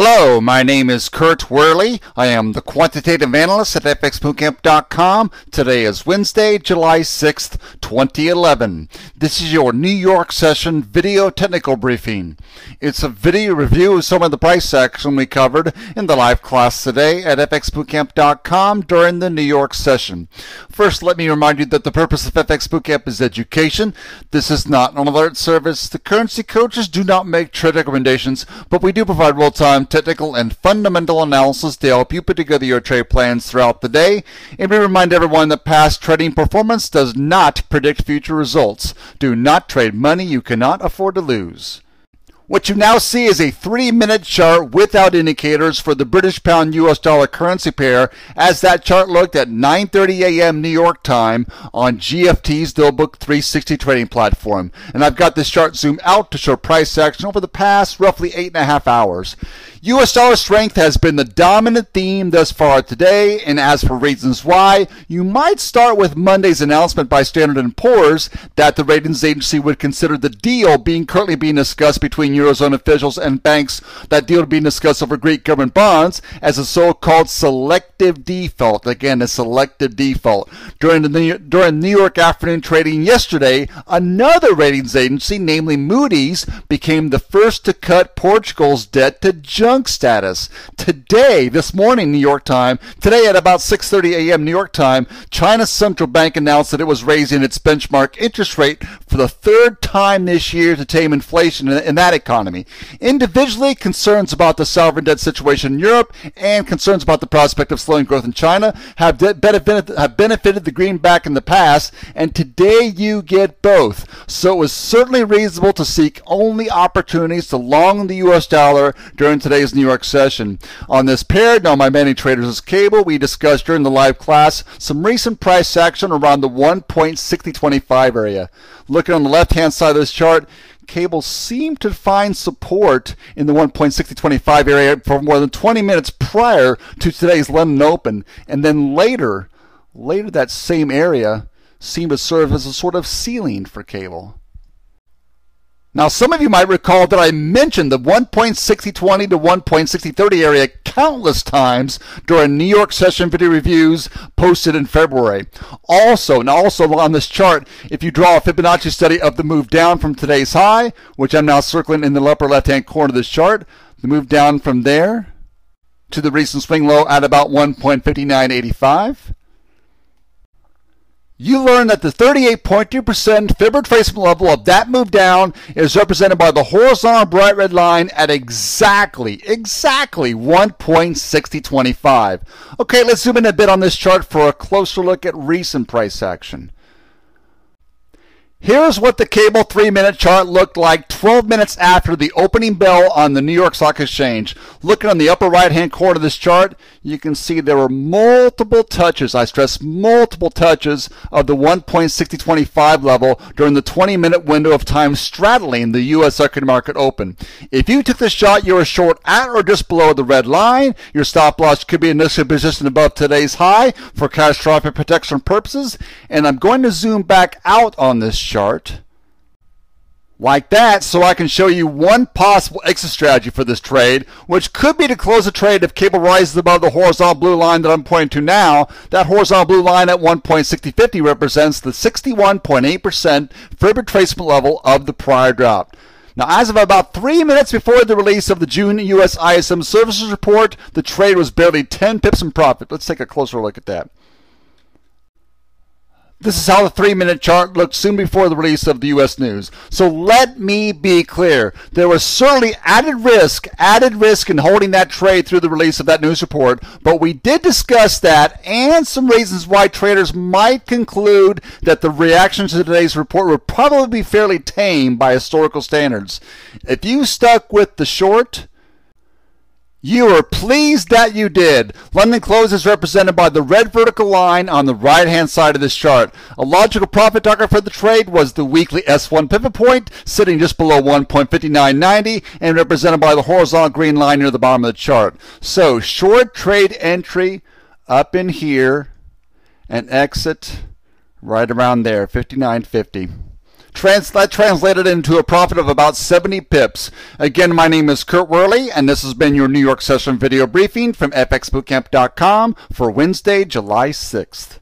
Hello, my name is Kurt Worley. I am the quantitative analyst at fxbootcamp.com. Today is Wednesday, July 6th, 2011. This is your New York session video technical briefing. It's a video review of some of the price action we covered in the live class today at fxbootcamp.com during the New York session. First, let me remind you that the purpose of FX Bootcamp is education. This is not an alert service. The currency coaches do not make trade recommendations, but we do provide real-time technical and fundamental analysis to help you put together your trade plans throughout the day. And we remind everyone that past trading performance does not predict future results. Do not trade money you cannot afford to lose. What you now see is a 3-minute chart without indicators for the British pound US dollar currency pair, as that chart looked at 9:30 a.m. New York time on GFT's Dealbook 360 trading platform. And I've got this chart zoomed out to show price action over the past roughly 8.5 hours. US dollar strength has been the dominant theme thus far today, and as for reasons why, you might start with Monday's announcement by Standard & Poor's that the ratings agency would consider the deal currently being discussed between Eurozone officials and banks, that deal being discussed over Greek government bonds, as a so-called selective default. Again, a selective default. During New York afternoon trading yesterday, another ratings agency, namely Moody's, became the first to cut Portugal's debt to junk status. Today, this morning, New York time, today at about 6:30 a.m. New York time, China's central bank announced that it was raising its benchmark interest rate for the third time this year to tame inflation in that economy. Individually, concerns about the sovereign debt situation in Europe and concerns about the prospect of slowing growth in China have benefited the greenback in the past, and today you get both. So it was certainly reasonable to seek only opportunities to long the U.S. dollar during today's New York session. On this pair, known by many traders as cable, we discussed during the live class some recent price action around the 1.6025 area. Looking on the left-hand side of this chart, cable seemed to find support in the 1.6025 area for more than 20 minutes prior to today's London Open, and then later that same area seemed to serve as a sort of ceiling for cable. Now, some of you might recall that I mentioned the 1.6020 to 1.6030 area countless times during New York session video reviews posted in February. Also on this chart, if you draw a Fibonacci study of the move down from today's high, which I'm now circling in the upper left-hand corner of this chart, the move down from there to the recent swing low at about 1.5985. You learn that the 38.2% fib retracement level of that move down is represented by the horizontal bright red line at exactly 1.6025. Okay, let's zoom in a bit on this chart for a closer look at recent price action. Here's what the cable 3-minute chart looked like 12 minutes after the opening bell on the New York Stock Exchange. Looking on the upper right-hand corner of this chart, you can see there were multiple touches, I stress multiple touches, of the 1.6025 level during the 20-minute window of time straddling the U.S. equity market open. If you took this shot, you were short at or just below the red line. Your stop loss could be initially positioned above today's high for catastrophic protection purposes. And I'm going to zoom back out on this chart like that so I can show you one possible exit strategy for this trade, which could be to close the trade if cable rises above the horizontal blue line that I'm pointing to now. That horizontal blue line at 1.6050 represents the 61.8% fib retracement level of the prior drop. Now, as of about 3 minutes before the release of the June U.S. ISM Services Report, the trade was barely 10 pips in profit. Let's take a closer look at that. This is how the 3-minute chart looked soon before the release of the U.S. news. So let me be clear. There was certainly added risk in holding that trade through the release of that news report, but we did discuss that and some reasons why traders might conclude that the reaction to today's report would probably be fairly tame by historical standards. If you stuck with the short, you are pleased that you did. London close is represented by the red vertical line on the right-hand side of this chart. A logical profit target for the trade was the weekly S1 pivot point, sitting just below 1.5990 and represented by the horizontal green line near the bottom of the chart. So, short trade entry up in here and exit right around there, 59.50. That translated into a profit of about 70 pips. Again, my name is Kurt Worley, and this has been your New York session video briefing from fxbootcamp.com for Wednesday, July 6th.